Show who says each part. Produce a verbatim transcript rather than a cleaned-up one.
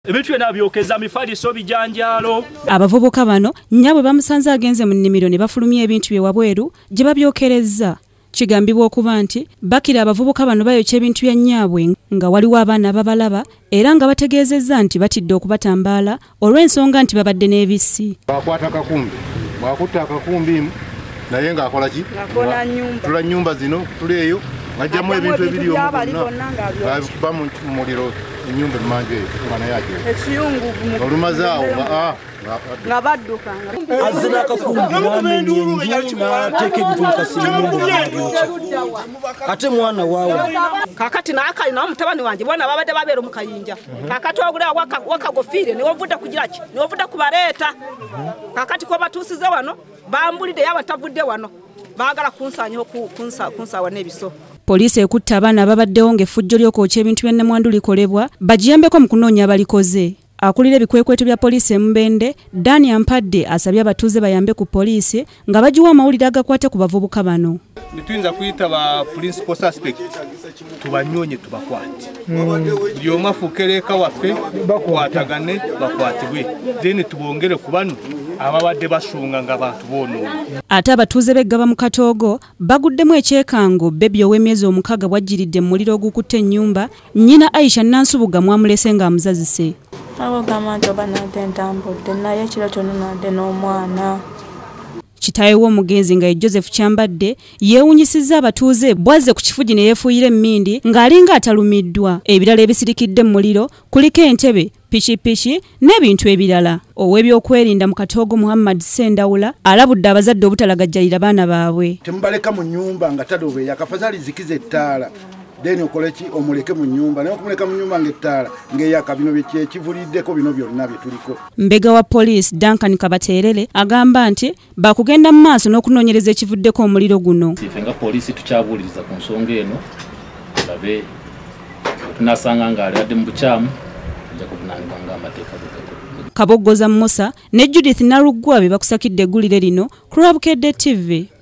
Speaker 1: Ebintu byonna byokezza mifaliso bijanjaalo.
Speaker 2: Abavubuka bano nnyabwe bamusanze agenze mu nnimiro ne bafulumya ebintu bye wabweru gye babyokerezza. Kigambibwa okuba nti bakira abavubuka bano bayokya ebintu bya nnyabwe nga waliwo abaana ababalaba era nga bategeezezza nti batidde okubatambaala olw'ensonga nti babadde n'ebisi.
Speaker 3: Bakwata akakumbi, bwakutta akakumbi naye ng'akola ki? Tula nnyumba zino tuleeyo ng'ajjamu ebintu ebiri omu bonna mu muliro ennyumba emmanja eyo nga naye ajo olumaze awo
Speaker 4: nga badduka
Speaker 5: azina akakumbi n'amenya enju n'ateeka ebintu mu kasiimungu ate mwana waawa
Speaker 4: kakati naakali nawo mutabani wange bwana babadde babeera mu kayinja kakati ogula wakagofiire niwo ovudde kugira ki niwo ovudde kubaleeta kakati ko batuusize wano bambulidde yaba tavudde wano baagala kunsaanyaho kunsaawa n'ebiso.
Speaker 2: Poliisi ekutte abaana ababaddewo ng'effujjo ly'okwokya ebintu bya nnamwandu likolebwa bagiyambeko mu kunoonya abalikoze. Akulira ebikwekweto bya poliisi Mubende, Dani Ampadde asabye abatuuze bayambe ku poliisi nga bagiwa amawulire agakwate ku bavubuka bano.
Speaker 6: Tuyinza kuyita ba principal suspect tubanyoonye tubakwate. Buli omu afuukira eka waffe bakwatagane bakwatibwe then tubongere ku bano ababadde basunga nga bantu boonoonye.
Speaker 2: Ate abatuuze b'eggaba mu Katoogo baguddemu ekyekango Bebi ow'emyezi omukaaga bwajjiridde mu muliro ogukutte ennyumba nnyina Aisha Nansubuga mwamulese ng'amuzazise.
Speaker 7: Abo gamanto banadde ntambudde naye ekiro kyonna nadde n'omwana.
Speaker 2: Kitaawe w'omugenzi nga ye Joseph Kyambadde yeewunyisizza abatuuze bwazze ku kifugi ne yeefuuyira emmindi ng'alinga atalumiddwa. Ebirala ebisirikidde mu muliro kuliko entebe, pikipiki n'ebintu ebirala. Ow'ebyokwerinda mu Katoogo Muhammad Sendawula alabudde abazadde obutalagajjalira baana baabwe.
Speaker 8: Temubaleka mu nnyumba nga tadobeya kafazali zikize ettaala. Deni okoleki omuleke mu nyumba naye okumuleka mu nyumba ng'ettaala ng'eyaka bino bye kivuliddeko bino byonna bye tuliko.
Speaker 2: Mbega wa poliisi Duncan Kabateerere agamba nti bakugenda mu maaso n'okunoonyereza ekivuddeko omuliro guno.
Speaker 9: Ffe nga poliisi tukyabuuliriza ku nsonga eno tulabe tunasanga ng'alwadde mu bukyamu ajja kuvunaanibwa ng'amateeka bwe.
Speaker 2: Kaboggoza Musa ne Judith Naluggwa be bakusakidde eggulire lino ku Lwabukedde T V.